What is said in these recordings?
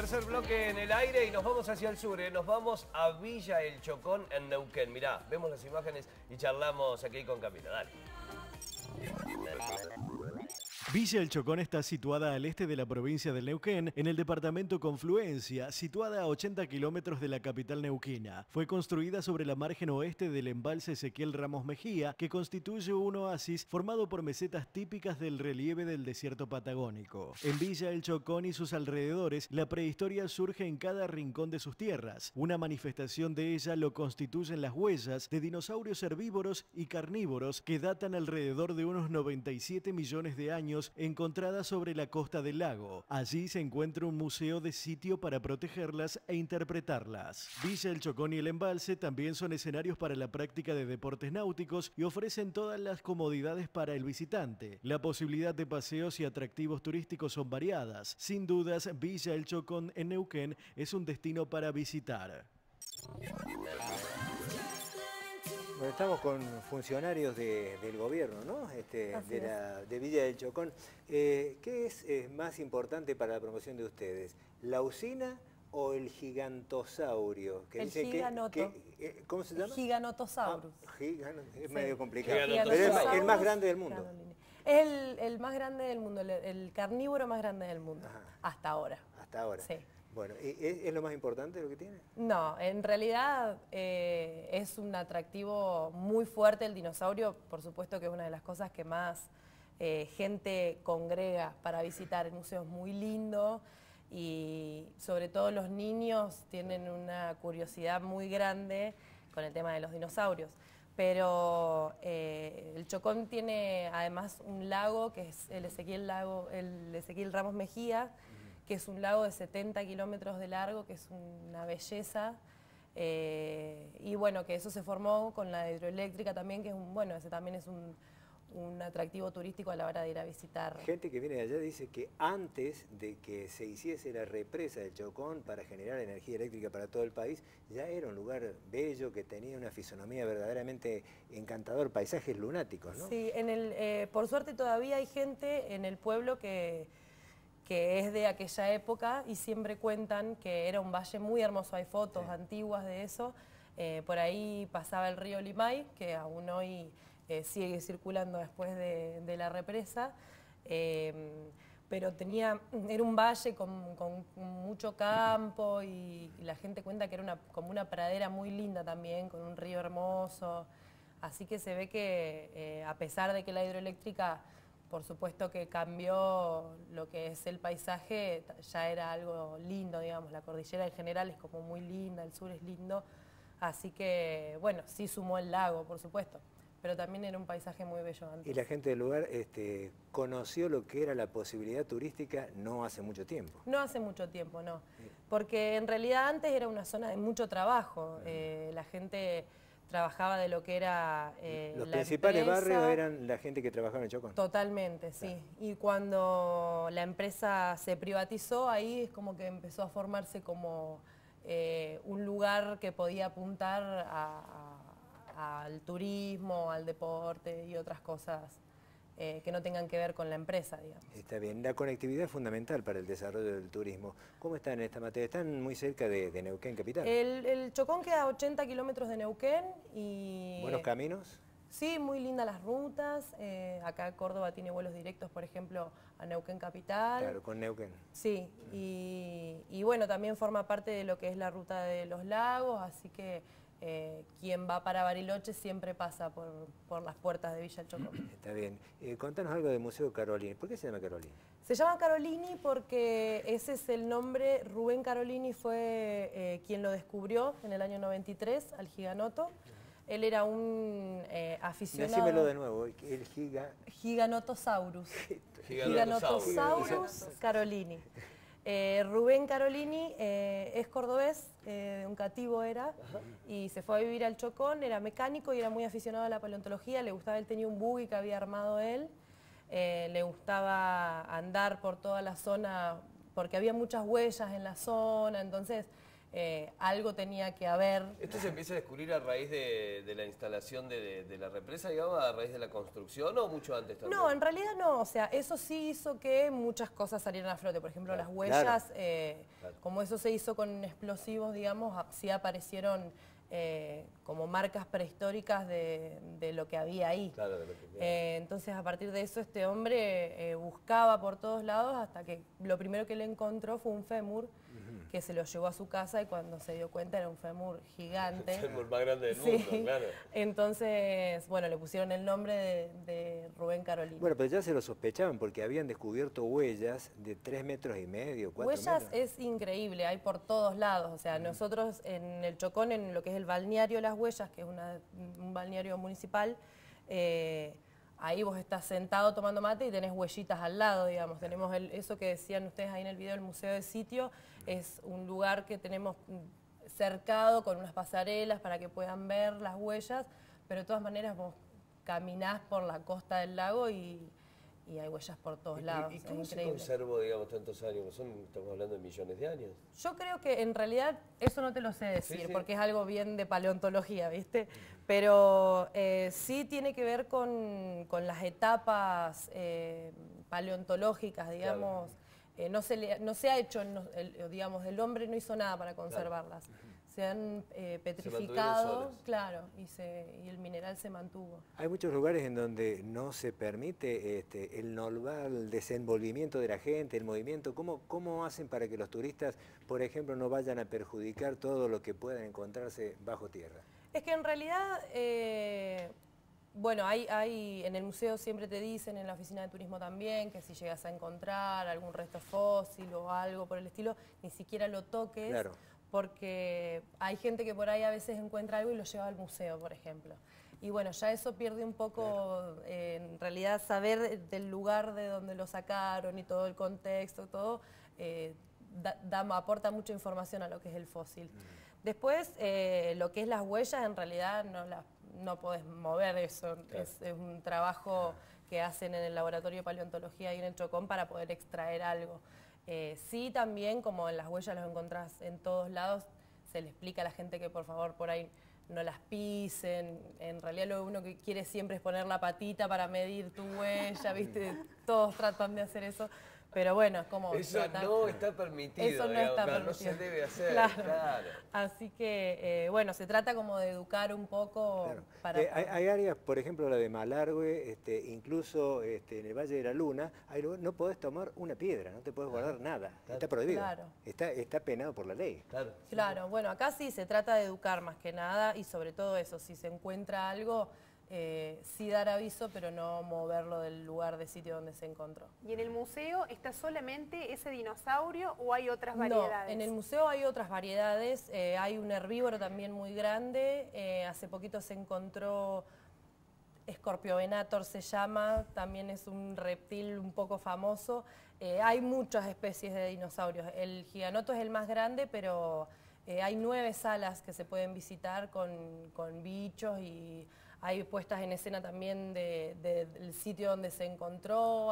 Tercer bloque en el aire y nos vamos hacia el sur, nos vamos a Villa El Chocón en Neuquén. Mirá, vemos las imágenes y charlamos aquí con Camila. Dale. Villa El Chocón está situada al este de la provincia del Neuquén, en el departamento Confluencia, situada a 80 kilómetros de la capital neuquina. Fue construida sobre la margen oeste del embalse Ezequiel Ramos Mejía, que constituye un oasis formado por mesetas típicas del relieve del desierto patagónico. En Villa El Chocón y sus alrededores, la prehistoria surge en cada rincón de sus tierras. Una manifestación de ella lo constituyen las huellas de dinosaurios herbívoros y carnívoros que datan alrededor de unos 97 millones de años encontradas sobre la costa del lago. Allí se encuentra un museo de sitio para protegerlas e interpretarlas. Villa El Chocón y el embalse también son escenarios para la práctica de deportes náuticos y ofrecen todas las comodidades para el visitante. La posibilidad de paseos y atractivos turísticos son variadas. Sin dudas, Villa El Chocón en Neuquén es un destino para visitar. Bueno, estamos con funcionarios del gobierno, ¿no? De Villa del Chocón. ¿Qué es más importante para la promoción de ustedes? ¿La usina o el gigantosaurio? El giganoto. ¿Cómo se llama? Giganotosaurus. Es medio complicado. Giganotosaurus. Pero es el más grande del mundo. Es el más grande del mundo, el carnívoro más grande del mundo. Ajá. Hasta ahora. Hasta ahora. Sí. Bueno, ¿es lo más importante lo que tiene? No, en realidad es un atractivo muy fuerte el dinosaurio, por supuesto que es una de las cosas que más gente congrega para visitar. El museo es muy lindo y sobre todo los niños tienen una curiosidad muy grande con el tema de los dinosaurios. Pero el Chocón tiene además un lago que es el Ezequiel Ramos Mejía, que es un lago de 70 kilómetros de largo, que es una belleza, y bueno, que eso se formó con la hidroeléctrica también, que es ese también es un atractivo turístico a la hora de ir a visitar. Gente que viene de allá dice que antes de que se hiciese la represa del Chocón para generar energía eléctrica para todo el país, ya era un lugar bello que tenía una fisonomía verdaderamente encantador, paisajes lunáticos, ¿no? Sí, por suerte todavía hay gente en el pueblo que es de aquella época y siempre cuentan que era un valle muy hermoso, hay fotos antiguas de eso. Por ahí pasaba el río Limay, que aún hoy sigue circulando después de la represa, pero era un valle con mucho campo y la gente cuenta que era como una pradera muy linda también, con un río hermoso. Así que se ve que a pesar de que la hidroeléctrica por supuesto que cambió lo que es el paisaje, ya era algo lindo, digamos, la cordillera en general es como muy linda, el sur es lindo, así que, bueno, sí sumó el lago, por supuesto, pero también era un paisaje muy bello antes. Y la gente del lugar conoció lo que era la posibilidad turística no hace mucho tiempo. No hace mucho tiempo, no, porque en realidad antes era una zona de mucho trabajo, la gente trabajaba de lo que era los la principales empresa. barrios eran la gente que trabajaba en el Chocón. Totalmente, sí. Claro. Y cuando la empresa se privatizó, ahí es como que empezó a formarse como un lugar que podía apuntar al turismo, al deporte y otras cosas que no tengan que ver con la empresa, digamos. Está bien. La conectividad es fundamental para el desarrollo del turismo. ¿Cómo están en esta materia? Están muy cerca de Neuquén capital. El Chocón queda a 80 kilómetros de Neuquén y... ¿Buenos caminos? Sí, muy lindas las rutas. Acá Córdoba tiene vuelos directos, por ejemplo, a Neuquén capital. Claro, con Neuquén. Sí, y bueno, también forma parte de lo que es la ruta de los lagos, así que quien va para Bariloche siempre pasa por las puertas de Villa El Chocón. Está bien. Contanos algo del Museo Carolini. ¿Por qué se llama Carolini? Se llama Carolini porque ese es el nombre. Rubén Carolini fue quien lo descubrió en el año 93, al giganoto. Él era un aficionado... Decímelo de nuevo, el Giganotosaurus. Giganotosaurus Carolini. Rubén Carolini es cordobés, un cativo era, y se fue a vivir al Chocón, era mecánico y era muy aficionado a la paleontología, le gustaba, él tenía un buggy que había armado él, le gustaba andar por toda la zona, porque había muchas huellas en la zona, entonces algo tenía que haber. ¿Esto se empieza a descubrir a raíz de la instalación de la represa, digamos, a raíz de la construcción o mucho antes también? No, en realidad no, o sea, eso sí hizo que muchas cosas salieran a flote, por ejemplo, Claro. las huellas, Claro. como eso se hizo con explosivos, digamos, sí aparecieron como marcas prehistóricas de lo que había ahí. Claro, de lo que Entonces, a partir de eso, este hombre buscaba por todos lados hasta que lo primero que le encontró fue un fémur que se lo llevó a su casa y cuando se dio cuenta era un fémur gigante. el fémur más grande del Sí. mundo, claro. Entonces, bueno, le pusieron el nombre de Rubén Carolina. Bueno, pero ya se lo sospechaban porque habían descubierto huellas de 3,5 metros, 4 Huellas metros. es increíble, hay por todos lados. O sea, nosotros en el Chocón, en lo que es el balneario Las Huellas, que es un balneario municipal, ahí vos estás sentado tomando mate y tenés huellitas al lado, digamos. Tenemos eso que decían ustedes ahí en el video, el Museo de Sitio, es un lugar que tenemos cercado con unas pasarelas para que puedan ver las huellas, pero de todas maneras vos caminás por la costa del lago y hay huellas por todos lados. ¿Y es cómo se increíble. conservó, digamos, tantos años? Estamos hablando de millones de años. Yo creo que en realidad eso no te lo sé decir, Sí, sí. porque es algo bien de paleontología, ¿viste? Pero sí tiene que ver con las etapas paleontológicas, digamos. No se ha hecho, digamos, el hombre no hizo nada para conservarlas. Se han petrificado, solas. claro, y el mineral se mantuvo. Hay muchos lugares en donde no se permite el normal desenvolvimiento de la gente, el movimiento. ¿Cómo hacen para que los turistas, por ejemplo, no vayan a perjudicar todo lo que puedan encontrarse bajo tierra? Es que en realidad, bueno, en el museo siempre te dicen, en la oficina de turismo también, que si llegas a encontrar algún resto fósil o algo por el estilo, ni siquiera lo toques. Claro. Porque hay gente que por ahí a veces encuentra algo y lo lleva al museo, por ejemplo. Y bueno, ya eso pierde un poco, en realidad, saber del lugar de donde lo sacaron y todo el contexto, todo, aporta mucha información a lo que es el fósil. Después, lo que es las huellas, en realidad no podés mover eso. Claro. Es un trabajo que hacen en el laboratorio de paleontología y en el Chocón para poder extraer algo. Sí, también, como en las huellas los encontrás en todos lados, se le explica a la gente que por favor por ahí no las pisen. En realidad lo que uno que quiere siempre es poner la patita para medir tu huella, ¿viste? Todos tratan de hacer eso, pero bueno, es como... Eso tratar- no está permitido, Eso no digamos, está claro, permitido. no se debe hacer, Claro. claro. Así que, bueno, se trata como de educar un poco Claro. para... Hay áreas, por ejemplo, la de Malargüe, incluso en el Valle de la Luna, no podés tomar una piedra, no te podés guardar nada, está prohibido. Claro. Está penado por la ley. Claro. Claro, bueno, acá sí se trata de educar más que nada y sobre todo eso, si se encuentra algo, sí dar aviso, pero no moverlo del lugar de sitio donde se encontró. ¿Y en el museo está solamente ese dinosaurio o hay otras No, variedades? en el museo hay otras variedades, hay un herbívoro también muy grande, hace poquito se encontró Scorpiovenator se llama, también es un reptil un poco famoso. Hay muchas especies de dinosaurios, el giganoto es el más grande, pero hay 9 salas que se pueden visitar con bichos y hay puestas en escena también del sitio donde se encontró,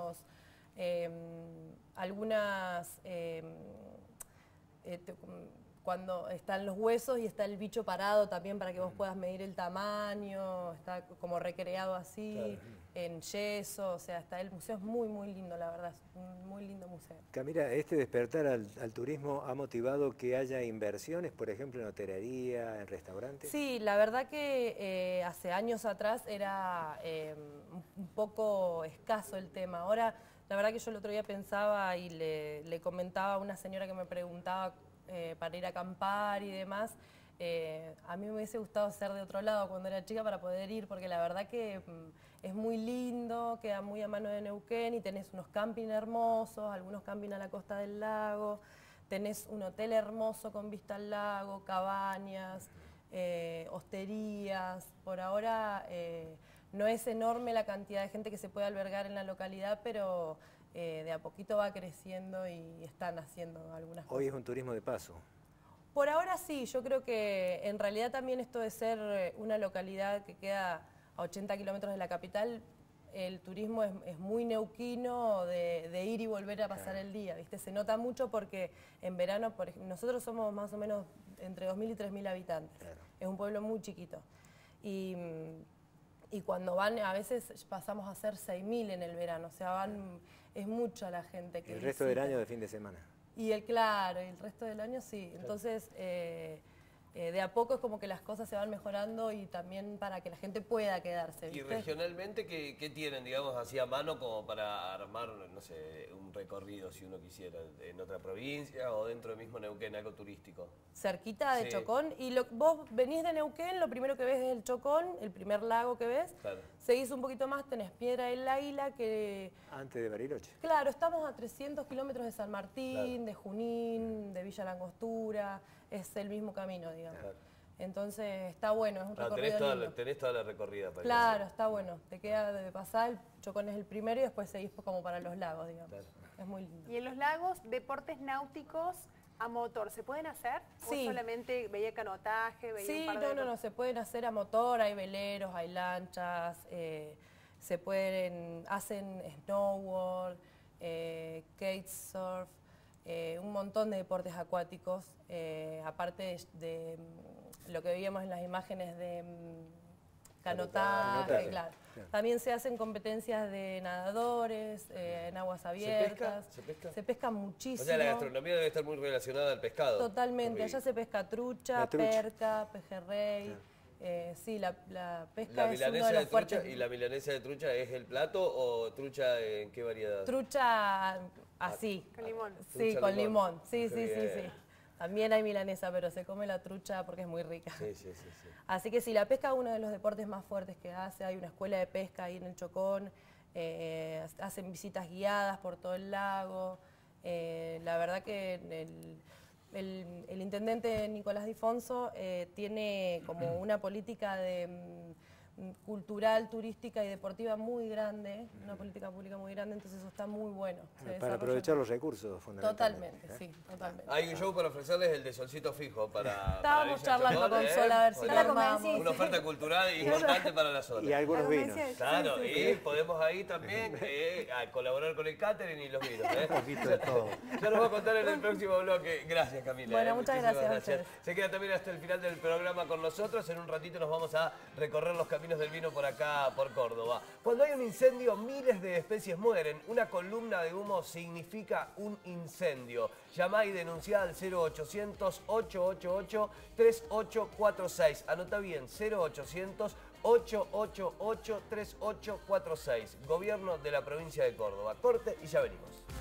cuando están los huesos y está el bicho parado también para que vos puedas medir el tamaño, está como recreado así, en yeso, o sea, el museo es muy, muy lindo, la verdad, es un muy lindo museo. Camila, este despertar al turismo ha motivado que haya inversiones, por ejemplo, en hotelería, en restaurantes. Sí, la verdad que hace años atrás era un poco escaso el tema. Ahora, la verdad que yo el otro día pensaba y le comentaba a una señora que me preguntaba para ir a acampar y demás. A mí me hubiese gustado ser de otro lado cuando era chica para poder ir, porque la verdad que es muy lindo, queda muy a mano de Neuquén y tenés unos camping hermosos, algunos camping a la costa del lago, tenés un hotel hermoso con vista al lago, cabañas, hosterías. Por ahora no es enorme la cantidad de gente que se puede albergar en la localidad, pero de a poquito va creciendo y están haciendo algunas cosas. Hoy es un turismo de paso. Por ahora sí, yo creo que en realidad también esto de ser una localidad que queda a 80 kilómetros de la capital el turismo es muy neuquino de ir y volver a pasar el día, ¿viste? Se nota mucho porque en verano, por ejemplo, nosotros somos más o menos entre 2.000 y 3.000 habitantes. Claro. Es un pueblo muy chiquito. Y cuando van, a veces pasamos a ser 6.000 en el verano, o sea, es mucha la gente que el resto visita. del año de fin de semana. Y claro, el resto del año sí. Claro. Entonces, de a poco es como que las cosas se van mejorando y también para que la gente pueda quedarse, ¿viste? ¿Y regionalmente qué tienen, digamos, así a mano como para armar, no sé, un recorrido si uno quisiera, en otra provincia o dentro del mismo Neuquén, algo turístico? Cerquita de Chocón. Y vos venís de Neuquén, lo primero que ves es el Chocón, el primer lago que ves. Claro. Seguís un poquito más, tenés Piedra del Águila que... Antes de Bariloche. Claro, estamos a 300 kilómetros de San Martín, claro, de Junín, de Villa Langostura. Es el mismo camino, digamos. Claro. Entonces está bueno, es un recorrido lindo. Tenés toda la recorrida para claro, está bueno. Te queda de pasar, el Chocón es el primero y después seguís como para los lagos, digamos. Claro. Es muy lindo. ¿Y en los lagos, deportes náuticos a motor, se pueden hacer? Sí. ¿O solamente veía canotaje, veía sí, un par de... no, se pueden hacer a motor, hay veleros, hay lanchas, hacen snowboard, kitesurf, un montón de deportes acuáticos, aparte de lo que veíamos en las imágenes de canotaje, claro. También se hacen competencias de nadadores, en aguas abiertas. ¿Se pesca muchísimo. O sea, la gastronomía debe estar muy relacionada al pescado. Totalmente, allá se pesca trucha, perca, pejerrey. Claro. Sí, la pesca es uno de los fuertes. ¿Y la milanesa de trucha es el plato o trucha en qué variedad? Trucha así. Con limón. Sí, con limón. Sí. También hay milanesa, pero se come la trucha porque es muy rica. Sí. Así que sí, la pesca es uno de los deportes más fuertes que hace. Hay una escuela de pesca ahí en el Chocón. Hacen visitas guiadas por todo el lago. La verdad que el intendente Nicolás Difonso tiene como una política cultural, turística y deportiva muy grande, una política pública muy grande, entonces eso está muy bueno. Para aprovechar los recursos, fundamentalmente. Totalmente, sí, totalmente. Hay un show para ofrecerles, el de Solcito Fijo, para... Estábamos charlando con Sol a ver si lo armamos. Una oferta cultural importante para la zona. Y algunos vinos. Claro, y podemos ahí también a colaborar con el catering y los vinos. Un poquito de todo. Ya nos va a contar en el próximo bloque. Gracias, Camila. Bueno, muchas gracias a ustedes. Se queda también hasta el final del programa con nosotros. En un ratito nos vamos a recorrer los caminos del vino por acá, por Córdoba. Cuando hay un incendio, miles de especies mueren. Una columna de humo significa un incendio. Llamá y denunciá al 0800-888-3846. Anota bien, 0800-888-3846. Gobierno de la provincia de Córdoba. Corte y ya venimos.